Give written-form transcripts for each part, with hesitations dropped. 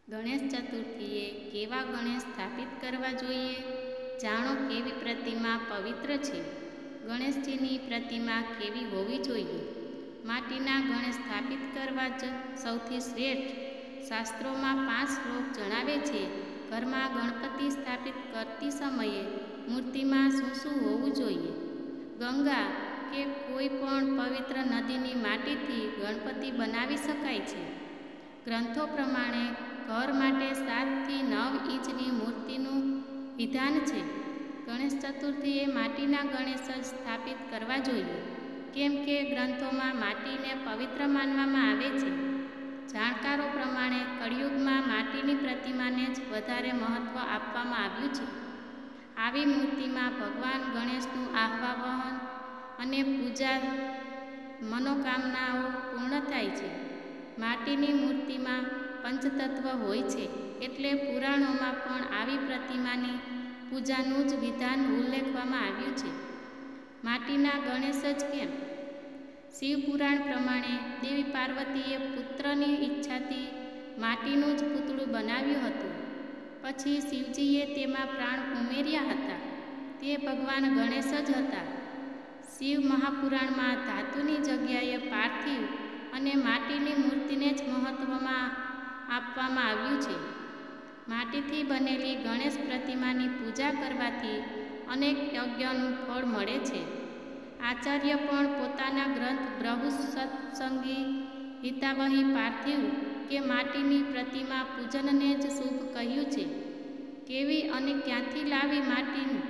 ગણેશ ચતુર્થીએ કેવા ગણેશ સ્થાપિત કરવા જોઈએ? જાણો કેવી પ્રતિમા પવિત્ર છે. ગણેશજીની પ્રતિમા કેવી હોવી જોઈએ? માટીના ગણેશ સ્થાપિત કરવા જ સૌથી શ્રેષ્ઠ. શાસ્ત્રોમાં 5 શ્લોક જણાવે છે. ઘરમાં ગણપતિ સ્થાપિત કરતી સમયે મૂર્તિમાં શું શું હોવું જોઈએ? ગંગા કે કોઈ પણ પવિત્ર નદીની માટીથી ગણપતિ બનાવી શકાય છે. ગ્રંથો પ્રમાણે ઘર માટે 7 થી 9 ઇંચની મૂર્તિનું વિધાન છે. ગણેશ ચતુર્થીએ માટીના ગણેશ જ સ્થાપિત કરવા જોઈએ, કેમ કે ગ્રંથોમાં માટીને પવિત્ર માનવામાં આવે છે. જાણકારો પ્રમાણે કળિયુગમાં માટીની પ્રતિમાને જ વધારે મહત્ત્વ આપવામાં આવ્યું છે. આવી મૂર્તિમાં ભગવાન ગણેશનું આહ્વાન અને પૂજા મનોકામનાઓ પૂર્ણ થાય છે. માટીની મૂર્તિમાં પંચતત્વ હોય છે, એટલે પુરાણોમાં પણ આવી પ્રતિમાની પૂજાનું જ વિધાન ઉલ્લેખવામાં આવ્યું છે. માટીના ગણેશ જ કેમ? શિવપુરાણ પ્રમાણે દેવી પાર્વતીએ પુત્રની ઈચ્છાથી માટીનું જ પૂતળું બનાવ્યું હતું. પછી શિવજીએ તેમાં પ્રાણ ઉમેર્યા હતા. તે ભગવાન ગણેશ જ હતા. શિવ મહાપુરાણમાં ધાતુની જગ્યાએ પાર્થિવ અને માટીની મૂર્તિને જ મહત્ત્વમાં આપવામાં આવ્યું છે. માટીથી બનેલી ગણેશ પ્રતિમાની પૂજા કરવાથી અનેક યજ્ઞનું ફળ મળે છે. આચાર્ય પણ પોતાના ગ્રંથ બૃહત્સંગી હિતાવહી પાર્થિવ કે માટીની પ્રતિમા પૂજનને જ શુભ કહ્યું છે. કેવી અને ક્યાંથી લાવી માટીનું?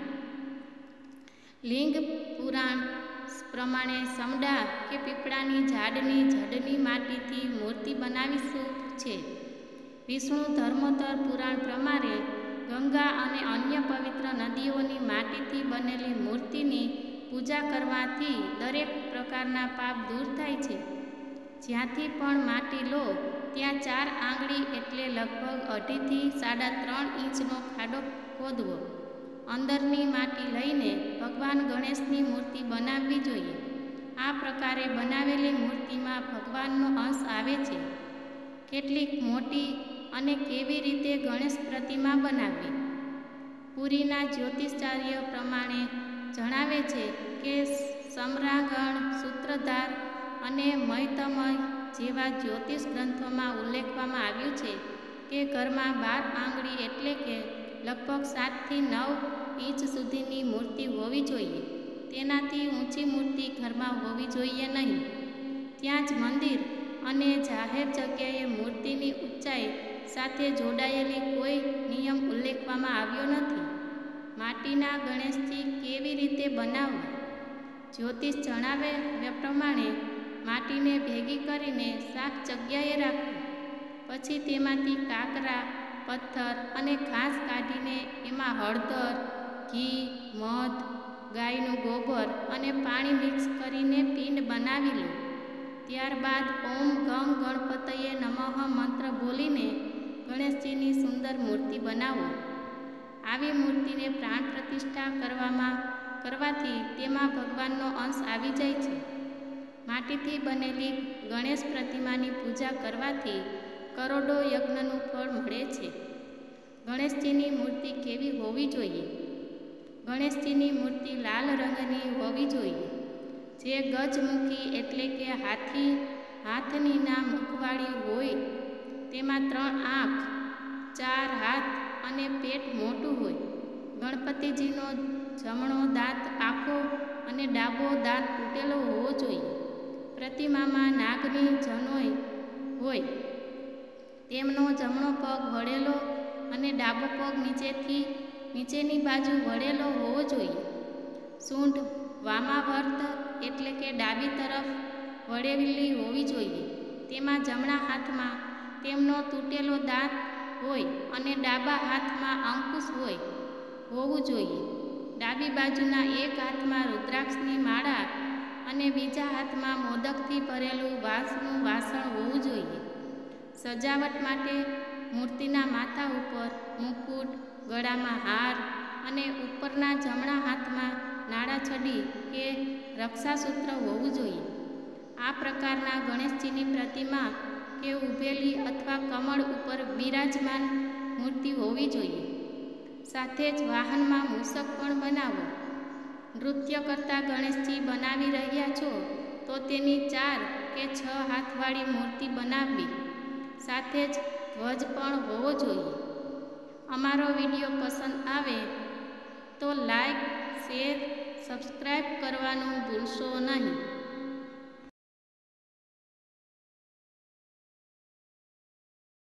લિંગ પુરાણ પ્રમાણે સમડા કે પીપળાની ઝાડની જડની માટીથી મૂર્તિ બનાવી શુભ છે. વિષ્ણુ ધર્મોત્તર પુરાણ પ્રમાણે ગંગા અને અન્ય પવિત્ર નદીઓની માટીથી બનેલી મૂર્તિની પૂજા કરવાથી દરેક પ્રકારના પાપ દૂર થાય છે. જ્યાંથી પણ માટી લો ત્યાં 4 આંગળી એટલે લગભગ 2.5 થી 3.5 ઇંચનો ખાડો ખોદવો. અંદરની માટી લઈને ભગવાન ગણેશની મૂર્તિ બનાવવી જોઈએ. આ પ્રકારે બનાવેલી મૂર્તિમાં ભગવાનનો અંશ આવે છે. કેટલીક મોટી અને કેવી રીતે ગણેશ પ્રતિમા બનાવવી? પુરીના જ્યોતિષાચાર્ય પ્રમાણે જણાવે છે કે સમરાંગણ, સૂત્રધાર અને મૈતમય જેવા જ્યોતિષ ગ્રંથોમાં ઉલ્લેખવામાં આવ્યું છે કે ઘરમાં 12 આંગળી એટલે કે લગભગ 7 થી 9 ઇંચ સુધીની મૂર્તિ હોવી જોઈએ. તેનાથી ઊંચી મૂર્તિ ઘરમાં હોવી જોઈએ નહીં. ત્યાં જ મંદિર અને જાહેર જગ્યાએ મૂર્તિની ઊંચાઈ સાથે જોડાયેલી કોઈ નિયમ ઉલ્લેખવામાં આવ્યો નથી. માટીના ગણેશજી કેવી રીતે બનાવવા? જ્યોતિષ જણાવે પ્રમાણે માટીને ભેગી કરીને સાફ જગ્યાએ રાખવી. પછી તેમાંથી કાંકરા, પથ્થર અને ઘાસ કાઢીને એમાં હળદર, ઘી, મધ, ગાયનું ગોબર અને પાણી મિક્સ કરીને પિંડ બનાવી લો. ત્યારબાદ ઓમ ગંગ ગણપતયે નમઃ મંત્ર બોલીને ગણેશજીની સુંદર મૂર્તિ બનાવો. આવી મૂર્તિને પ્રાણ પ્રતિષ્ઠા કરવાથી તેમાં ભગવાનનો અંશ આવી જાય છે. માટીથી બનેલી ગણેશ પ્રતિમાની પૂજા કરવાથી કરોડો યજ્ઞનું ફળ મળે છે. ગણેશજીની મૂર્તિ કેવી હોવી જોઈએ? ગણેશજીની મૂર્તિ લાલ રંગની હોવી જોઈએ, જે ગજમુખી એટલે કે હાથની ના મુખવાળી હોય. તેમાં 3 આંખ, 4 હાથ અને પેટ મોટું હોય. ગણપતિજીનો જમણો દાંત આખો અને ડાબો દાંત તૂટેલો હોવો જોઈએ. પ્રતિમામાં નાગની જનોઈ હોય. તેમનો જમણો પગ વળેલો અને ડાબો પગ નીચેની બાજુ વળેલો હોવો જોઈએ. સૂંઢ વામાવર્ત એટલે કે ડાબી તરફ વળેલી હોવી જોઈએ. તેમાં જમણા હાથમાં તેમનો તૂટેલો દાંત હોય અને ડાબા હાથમાં અંકુશ હોવું જોઈએ. ડાબી બાજુના એક હાથમાં રુદ્રાક્ષની માળા અને બીજા હાથમાં મોદકથી ભરેલું વાંસનું વાસણ હોવું જોઈએ. સજાવટ માટે મૂર્તિના માથા ઉપર મુકુટ, ગળામાં હાર અને ઉપરના જમણા હાથમાં નાળાછડી કે રક્ષાસૂત્ર હોવું જોઈએ. આ પ્રકારના ગણેશજીની પ્રતિમા કે ઊભેલી અથવા કમળ ઉપર બિરાજમાન મૂર્તિ હોવી જોઈએ. સાથે જ વાહનમાં મૂષક પણ બનાવો. નૃત્ય કરતા ગણેશજી બનાવી રહ્યા છો તો તેની 4 કે 6 હાથવાળી મૂર્તિ બનાવવી. સાથે જ ધ્વજ પણ હોવો જોઈએ. અમારો વિડીયો પસંદ આવે તો લાઈક, શેર, સબસ્ક્રાઈબ કરવાનું ભૂલશો નહીં.